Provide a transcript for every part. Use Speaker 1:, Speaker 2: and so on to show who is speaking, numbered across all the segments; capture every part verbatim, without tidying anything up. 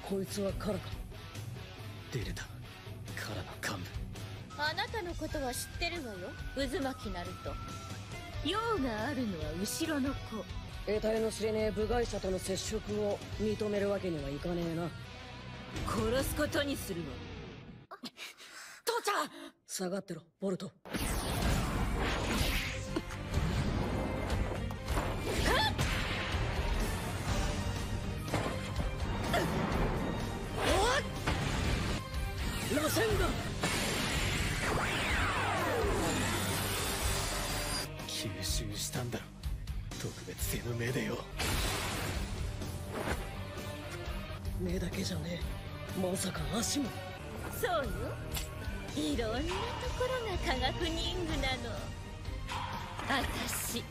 Speaker 1: こいつはカラか。出れた。カラの幹部。
Speaker 2: あなたのことは知ってるわよ、渦巻きナルト。用があるのは後ろの子。
Speaker 1: 得体の知れねえ部外者との接触を認めるわけにはいかねえな。
Speaker 2: 殺すことにするわ。父ちゃん、
Speaker 1: 下がってろボルト。螺旋が
Speaker 3: 吸収したんだろ、特別性の目でよ。
Speaker 1: 目だけじゃねえ、まさか足も。
Speaker 2: そうよ、いろんなところが科学忍具なの。あたし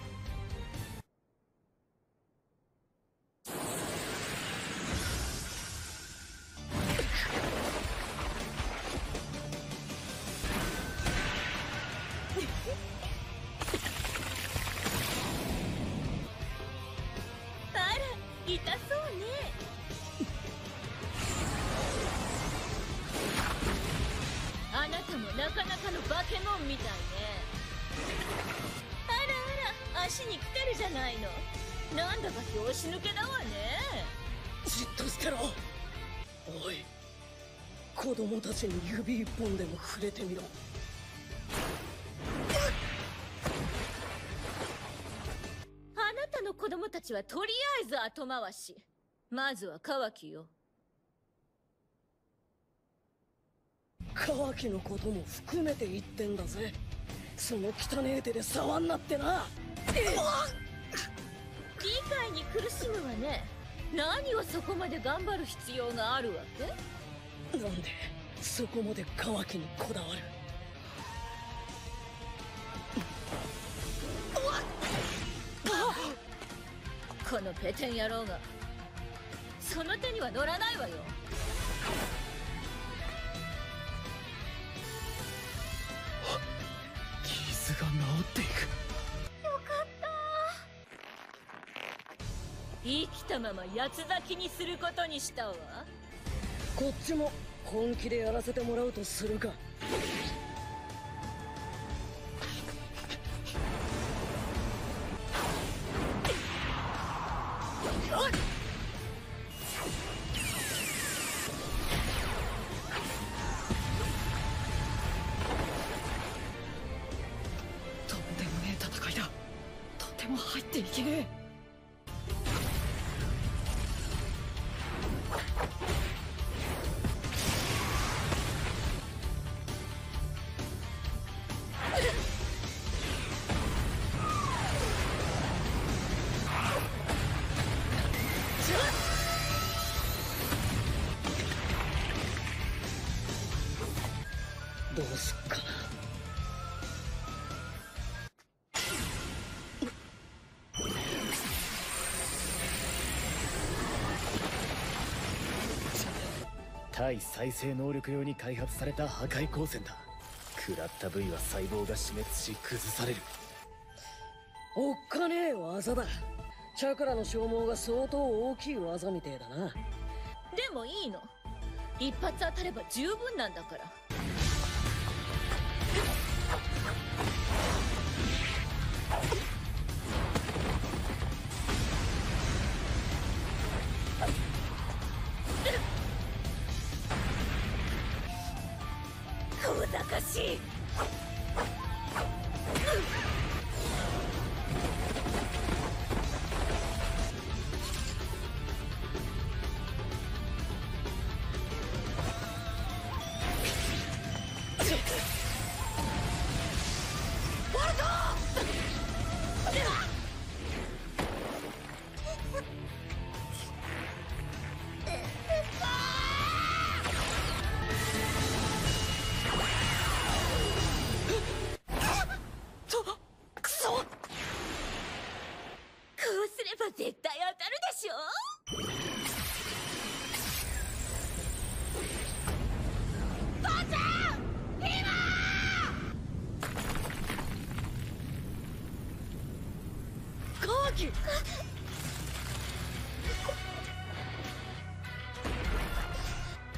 Speaker 2: あら、痛そうね。あなたもなかなかの化け物みたいね。あらあら、足に来てるじゃないの。なんだか拍子抜けだわね。
Speaker 1: じっとしてろ。おい、子供たちに指一本でも触れてみろ。
Speaker 2: あなたの子供たちはとりあえず後回し。まずはカワキよ。
Speaker 1: カワキのことも含めて言ってんだぜ。その汚え手で触んなってな。
Speaker 2: 理解に苦しむわね。何をそこまで頑張る必要があるわけ？
Speaker 1: なんでそこまでカワキにこだわる？
Speaker 2: このペテン野郎がその手には乗らないわよ。
Speaker 3: 傷が治っていく。
Speaker 2: よかった。生きたまま八つ咲きにすることにしたわ。
Speaker 1: こっちも本気でやらせてもらうとするか。とんでもねえ戦いだ。とても入っていけねえ。どうすっかな。
Speaker 3: 対再生能力用に開発された破壊光線だ。食らった部位は細胞が死滅し崩される。
Speaker 1: おっかねえ技だ。チャクラの消耗が相当大きい技みてえだな。
Speaker 2: でもいいの、一発当たれば十分なんだから。小賢しい。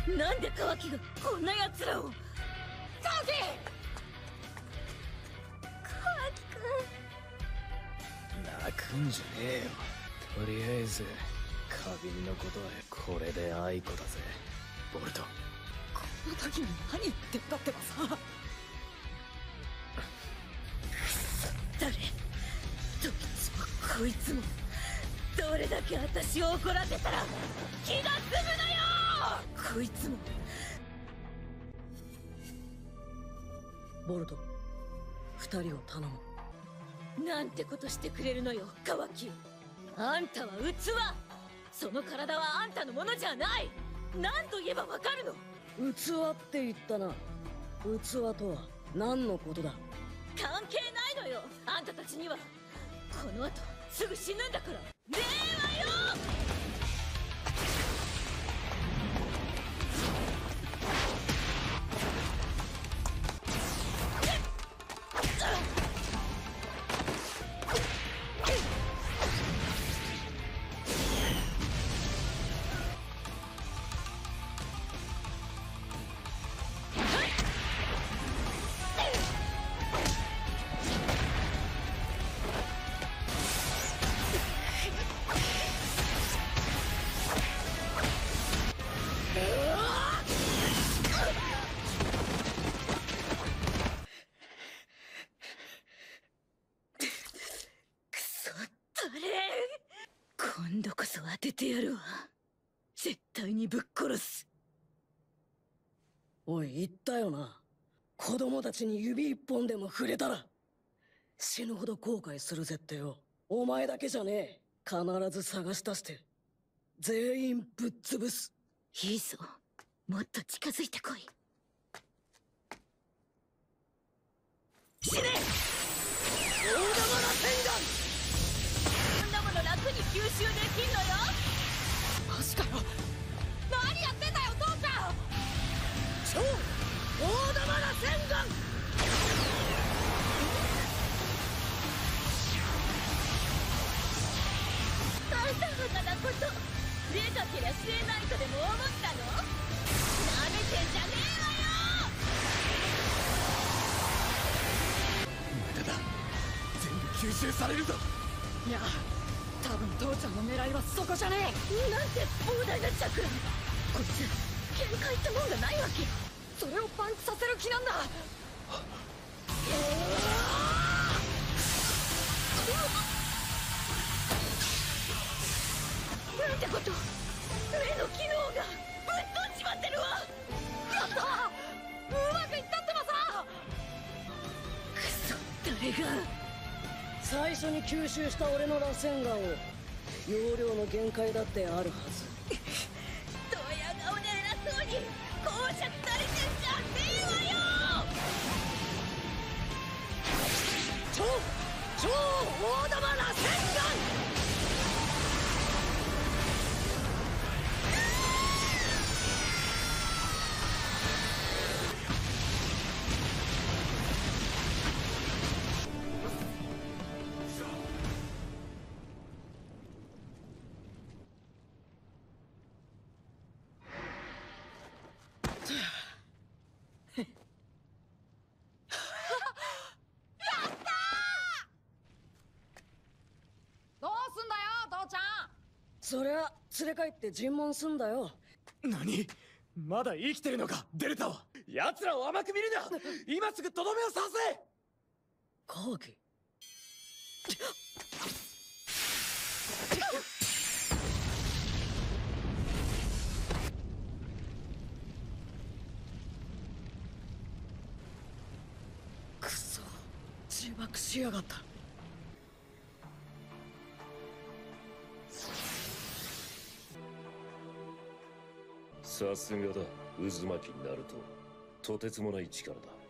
Speaker 2: なんでカワキがこんな奴らを。カワキ！カワ
Speaker 3: 泣くんじゃねえよ。とりあえず花瓶のことはこれで愛子だぜボルト。
Speaker 1: この時に何言ってんだってばさ。
Speaker 2: 誰？どいつもこいつもどれだけ私を怒らせたら気が済むのよ。こいつも。
Speaker 1: ボルト、二人を頼む。
Speaker 2: なんてことしてくれるのよカワキ。あんたは器。その体はあんたのものじゃない。何と言えばわかるの。
Speaker 1: 器って言ったな。器とは何のことだ。
Speaker 2: 関係ないのよあんたたちには。この後すぐ死ぬんだから。ねえわよ。今度こそ当ててやるわ。絶対にぶっ殺す。
Speaker 1: おい、言ったよな。子供たちに指一本でも触れたら死ぬほど後悔するぜってよ。お前だけじゃねえ。必ず探し出して全員ぶっ潰す。
Speaker 2: いいぞ、もっと近づいてこい。死ね！大玉の洗顔。こんなもの楽に吸収できんのよ。
Speaker 1: マジかよ。
Speaker 2: 何やってんだよ父ちゃん。
Speaker 1: 超大玉の洗顔。
Speaker 2: あんたバカなこと、出かけりゃしえないとでも思ったの？なめてんじゃねえわよ。
Speaker 3: 無駄だ。全部吸収されるぞ。
Speaker 1: いや、多分父ちゃんの狙いはそこじゃねえ。
Speaker 2: なんて膨大なチャクラ。こいつ限界ってもんがないわけ。
Speaker 1: それをパンチさせる気なんだ。
Speaker 2: なんてこと。目の機能がぶっ飛んじまってるわ。
Speaker 1: やったー、うまくいったってばさ。
Speaker 2: くそ、誰が。
Speaker 1: 最初に吸収した俺の螺旋岩を容量の限界だってあるはず。
Speaker 2: ドヤ顔で偉そうに講釈されてんじゃねえわよ。
Speaker 1: 超超大玉螺旋岩。そりゃ連れ帰って尋問すんだよ。
Speaker 3: 何？まだ生きてるのかデルタは。奴らを甘く見るな。今すぐとどめを刺せ。
Speaker 1: カーキ。くそ、自爆しやがった。
Speaker 4: さすがだ、渦巻きになるととてつもない力だ。